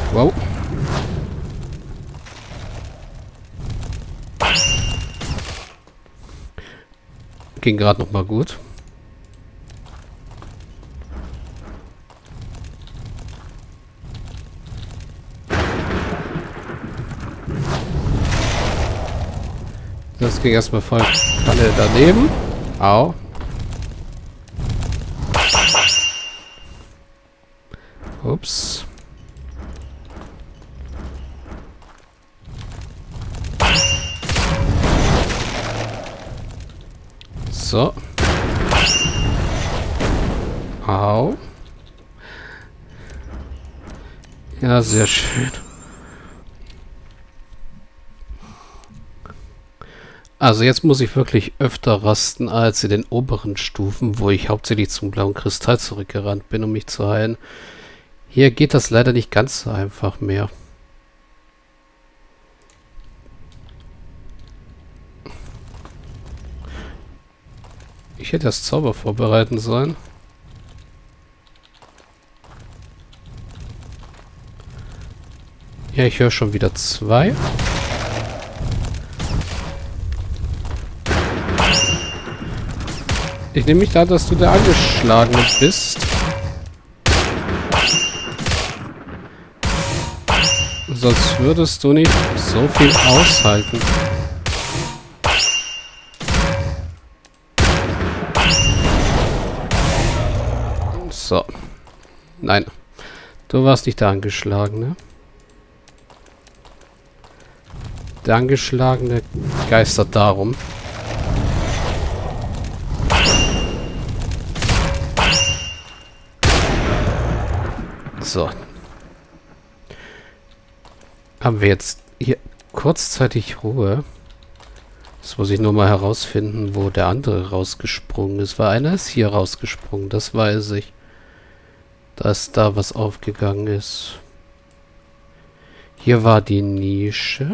Wow. Ging gerade noch mal gut. Das ging erstmal voll Kanne daneben. Au. Ups. So. Au. Ja, sehr schön. Also jetzt muss ich wirklich öfter rasten als in den oberen Stufen, wo ich hauptsächlich zum blauen Kristall zurückgerannt bin, um mich zu heilen. Hier geht das leider nicht ganz so einfach mehr. Ich hätte das Zauber vorbereiten sollen. Ja, ich höre schon wieder 2. Ich nehme mich da, dass du der Angeschlagene bist. Sonst würdest du nicht so viel aushalten. So. Nein. Du warst nicht der Angeschlagene. Der Angeschlagene geistert darum. So. Haben wir jetzt hier kurzzeitig Ruhe. Das muss ich nur mal herausfinden, wo der andere rausgesprungen ist. Weil einer ist hier rausgesprungen, das weiß ich. Dass da was aufgegangen ist. Hier war die Nische.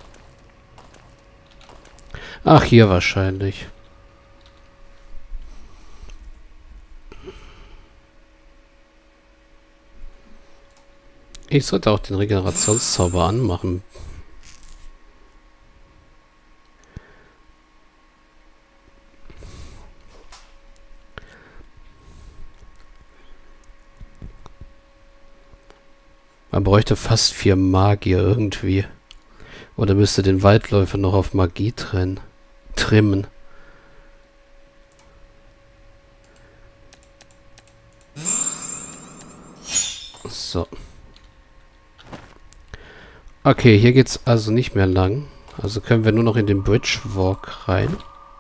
Ach, hier wahrscheinlich. Ich sollte auch den Regenerationszauber anmachen. Man bräuchte fast 4 Magier irgendwie. Oder müsste den Waldläufer noch auf Magie trimmen. So. Okay, hier geht's also nicht mehr lang. Also können wir nur noch in den Bridge Walk rein.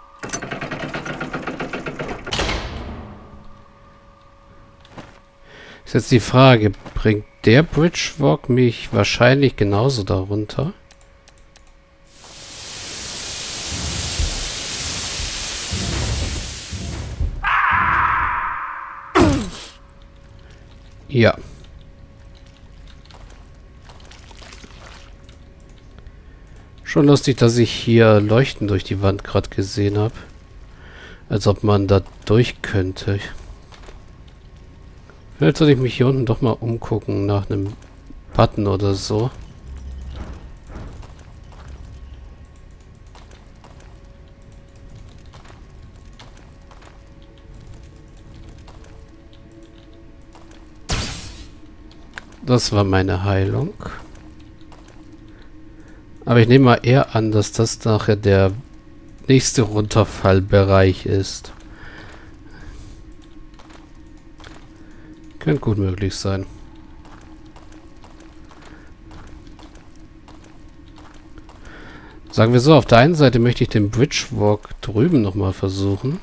Ist jetzt die Frage, bringt der Bridge Walk mich wahrscheinlich genauso darunter? Ja. Schon lustig, dass ich hier Leuchten durch die Wand gerade gesehen habe. Als ob man da durch könnte. Vielleicht sollte ich mich hier unten doch mal umgucken nach einem Button oder so. Das war meine Heilung. Aber ich nehme mal eher an, dass das nachher der nächste Runterfallbereich ist. Könnte gut möglich sein. Sagen wir so, auf der einen Seite möchte ich den Bridge Walk drüben nochmal versuchen.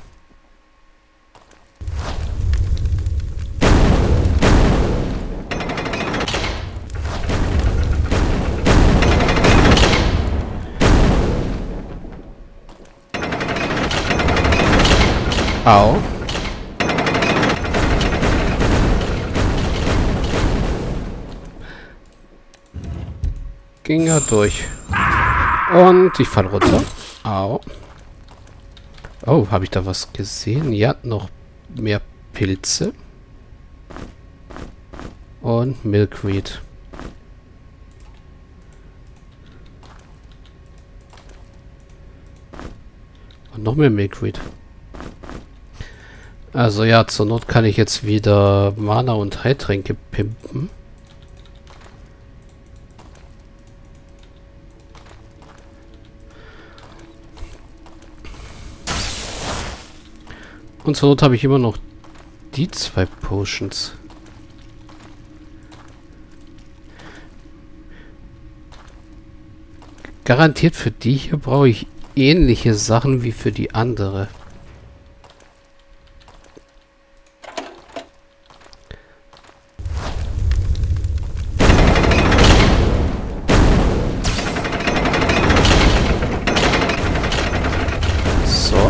Au. Ging er durch. Und ich fall runter. Au. Oh, habe ich da was gesehen? Ja, noch mehr Pilze. Und Milkweed. noch mehr Milkweed. Also ja, zur Not kann ich jetzt wieder Mana und Heiltränke pimpen. Und zur Not habe ich immer noch die 2 Potions. Garantiert für die hier brauche ich ähnliche Sachen wie für die andere. So.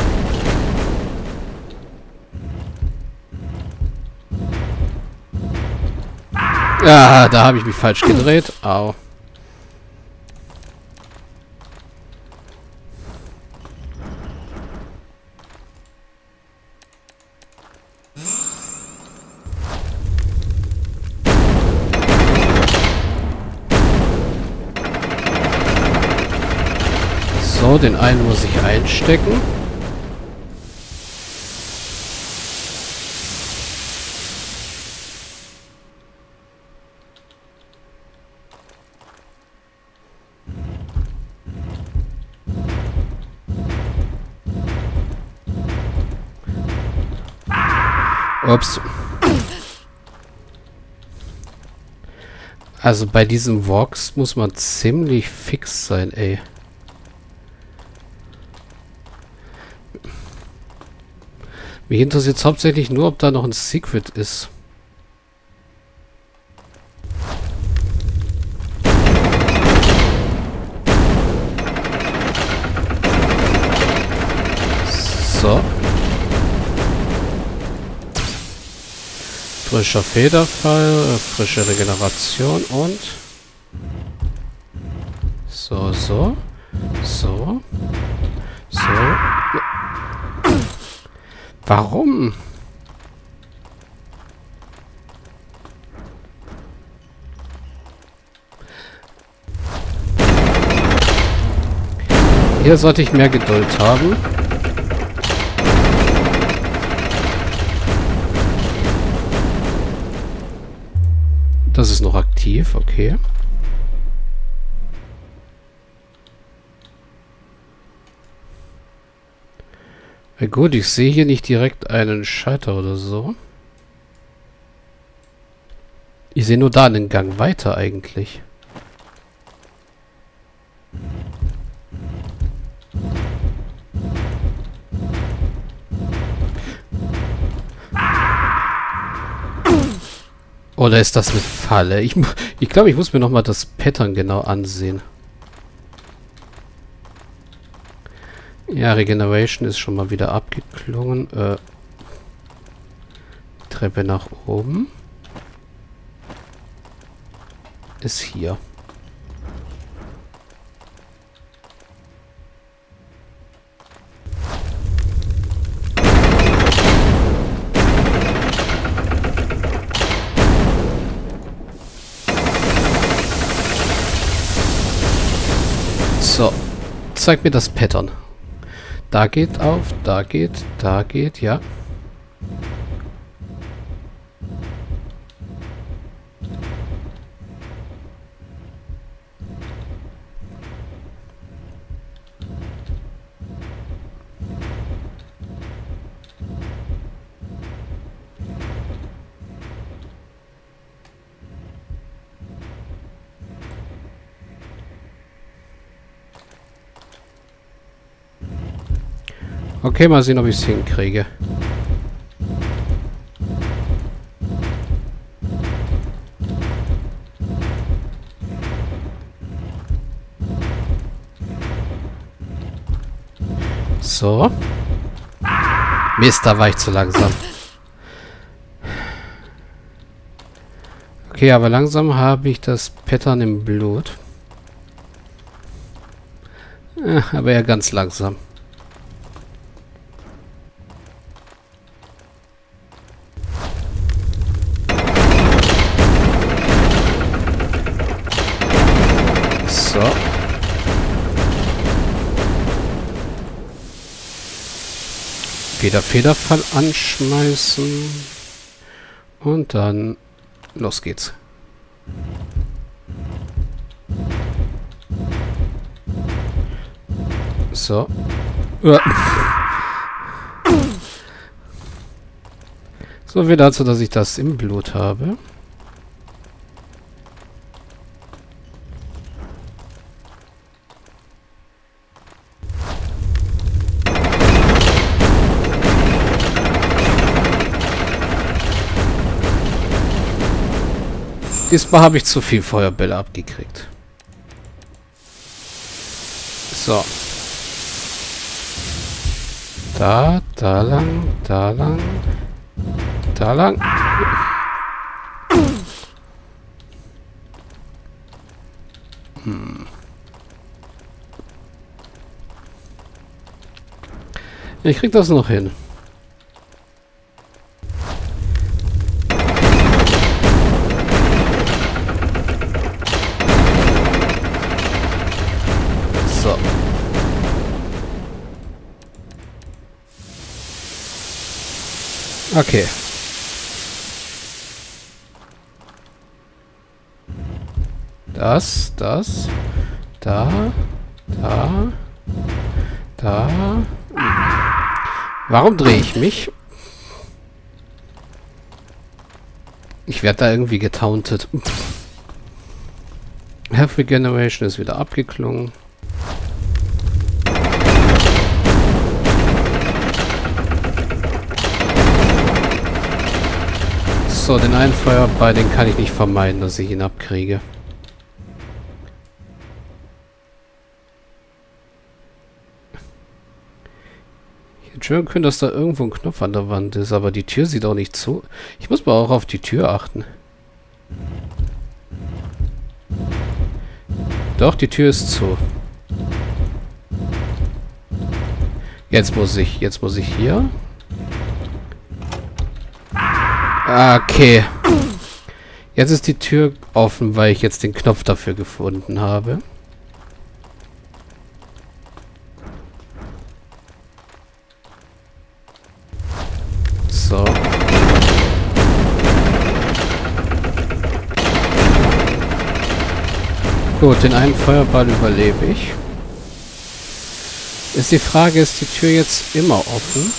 Ah, da habe ich mich falsch gedreht. Au. So, den einen muss ich einstecken. Ups. Also bei diesen Walks muss man ziemlich fix sein, ey. Mich interessiert es hauptsächlich nur, ob da noch ein Secret ist. So. Frischer Federfall, frische Regeneration und... So. So. Warum? Hier sollte ich mehr Geduld haben. Das ist noch aktiv, okay. Na gut, ich sehe hier nicht direkt einen Schalter oder so. Ich sehe nur da einen Gang weiter eigentlich. Oder ist das eine Falle? Ich glaube, ich muss mir nochmal das Pattern genau ansehen. Ja, Regeneration ist schon mal wieder abgeklungen. Treppe nach oben. Ist hier. So. Zeig mir das Pattern. Da geht auf, da geht, ja. Okay, mal sehen, ob ich es hinkriege. So. Mist, da war ich zu langsam. Okay, aber langsam habe ich das Pattern im Blut. Aber ja, ganz langsam. So. wieder Federfall anschmeißen. Und dann los geht's. So. So viel dazu, dass ich das im Blut habe. Diesmal habe ich zu viel Feuerbälle abgekriegt. So. Da lang, da lang. Da lang. Ich krieg das noch hin. So. Okay. Das, da. Warum drehe ich mich? Ich werde da irgendwie getauntet. Health Regeneration ist wieder abgeklungen. So, den einen Feuerball, den kann ich nicht vermeiden, dass ich ihn abkriege. Ich hätte schwören können, dass da irgendwo ein Knopf an der Wand ist, aber die Tür sieht auch nicht zu. Ich muss mal auch auf die Tür achten. Doch, die Tür ist zu. Jetzt muss ich hier. Okay. Jetzt ist die Tür offen, weil ich jetzt den Knopf dafür gefunden habe. So. Gut, den einen Feuerball überlebe ich. Ist die Frage, ist die Tür jetzt immer offen?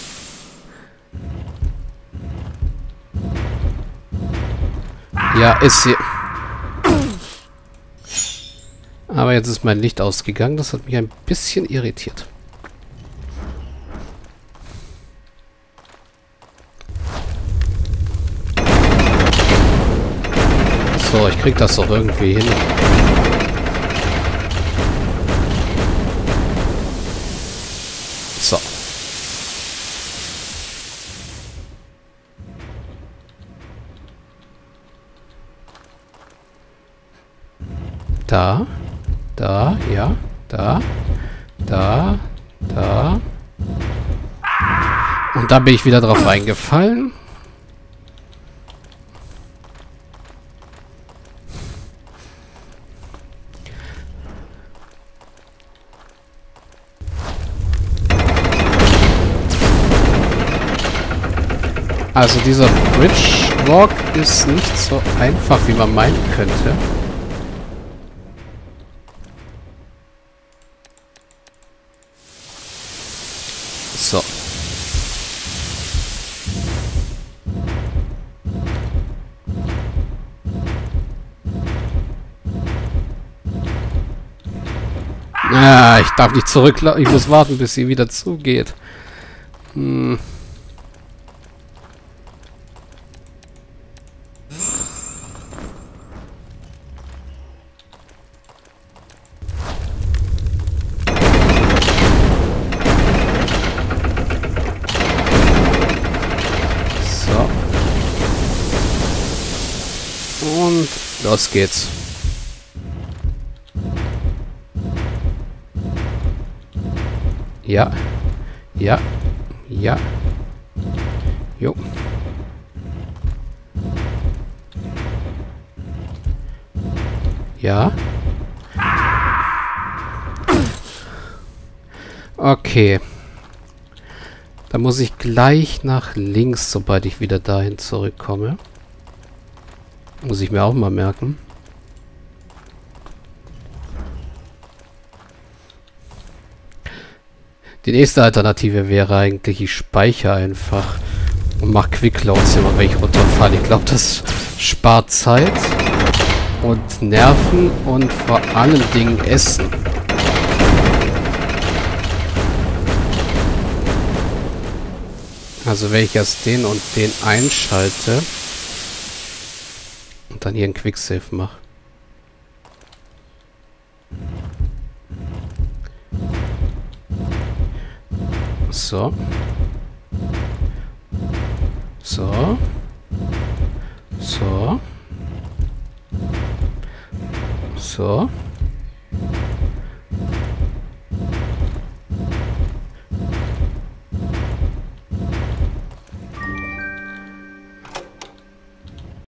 Ja, ist sie. Aber jetzt ist mein Licht ausgegangen. Das hat mich ein bisschen irritiert. So, ich krieg das doch irgendwie hin. So. Da. Da, ja. Da. Da. Da. Und da bin ich wieder drauf eingefallen. Also dieser Bridge Walk ist nicht so einfach, wie man meinen könnte. So. Ah, ich darf nicht zurücklaufen. Ich muss warten, bis sie wieder zugeht. Hm. Und los geht's. Ja. Ja. Ja. Jo. Ja. Okay. Da muss ich gleich nach links, sobald ich wieder dahin zurückkomme. Muss ich mir auch mal merken. Die nächste Alternative wäre eigentlich, ich speichere einfach und mache Quickloads immer, wenn ich runterfahre. Ich glaube, das spart Zeit und Nerven und vor allen Dingen Essen. Also wenn ich erst den und den einschalte und dann hier einen Quicksave mache. So. So. So. So.